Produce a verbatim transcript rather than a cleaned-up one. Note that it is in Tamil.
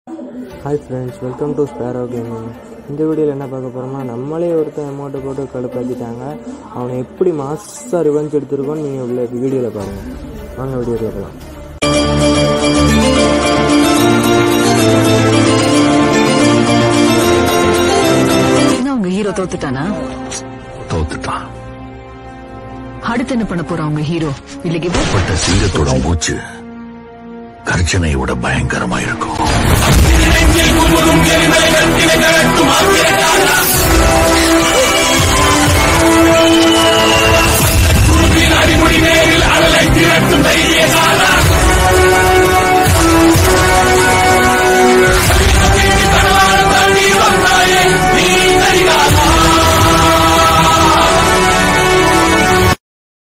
Hi friends, welcome to sparrow gaming. இந்த வீடியோவில் என்ன பார்க்க போகிறோம்னா, நம்மளே ஒருத்தன் அமௌண்ட்டை போட்டு கடுப்பாக்கிட்டாங்க. அவனை எப்படி மாசாக ரிவெஞ்ச் எடுத்துருக்கோன்னு நீங்கள் உள்ள வீடியோவில் பாருங்கள். வாங்க வீடியோ கேட்கலாம். உங்க ஹீரோ தோத்துட்டானா? தோத்துட்டான். அடுத்து என்ன பண்ண போறான் உங்க ஹீரோ? இல்லைக்கு பட்ட சிங்கத்தோட மூச்சு கர்ஜனையோட பயங்கரமா இருக்கும். அடிமுடி நேரில் அழலை